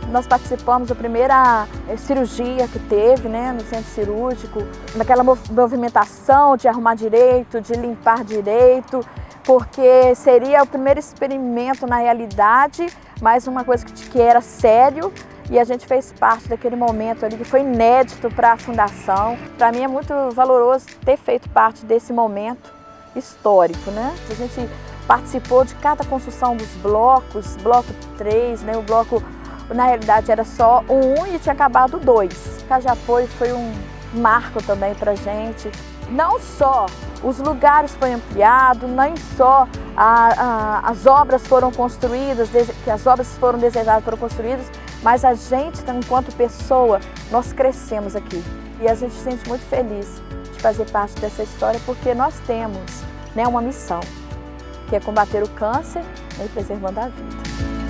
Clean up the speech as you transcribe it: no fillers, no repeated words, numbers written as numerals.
Nós participamos da primeira cirurgia que teve, né, no centro cirúrgico, naquela movimentação de arrumar direito, de limpar direito, porque seria o primeiro experimento na realidade, mas uma coisa que era sério, e a gente fez parte daquele momento ali que foi inédito para a Fundação. Para mim é muito valoroso ter feito parte desse momento histórico, né? A gente participou de cada construção dos blocos, bloco 3, né? O bloco, na realidade, era só o 1 e tinha acabado o 2. Cajapôi foi um marco também para a gente. Não só os lugares foram ampliados, nem só as obras foram construídas, que as obras foram desejadas foram construídas, mas a gente, enquanto pessoa, nós crescemos aqui. E a gente se sente muito feliz de fazer parte dessa história, porque nós temos, né, uma missão, que é combater o câncer, né, e preservando a vida.